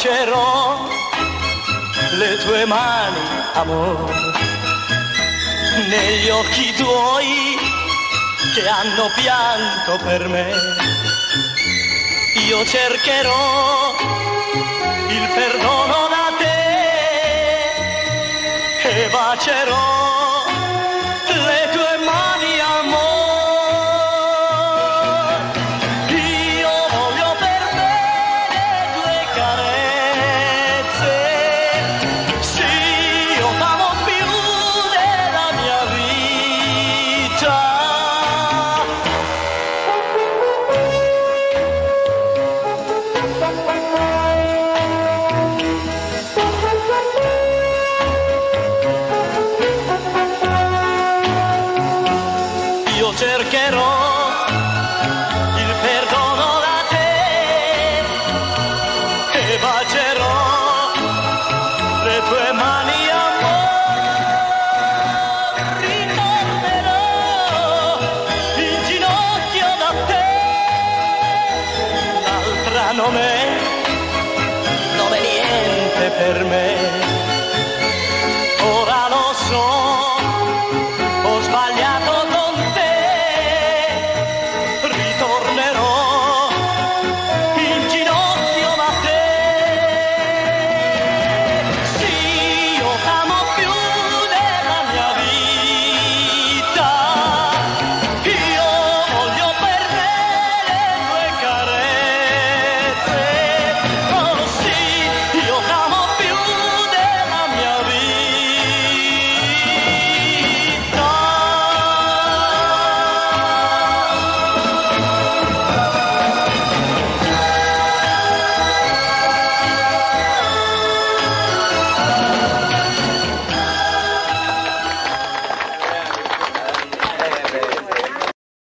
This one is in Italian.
bacerò le tue mani, amore, negli occhi tuoi che hanno pianto per me. Io cercherò il perdono da te e bacerò le tue mani, amore. Io voglio per te le tue carezze. Sì, io t'amo più della mia vita. Io cercherò il perdono da te e bacerò le tue mani, amore. Ritornerò in ginocchio da te. L'altra non è niente per me.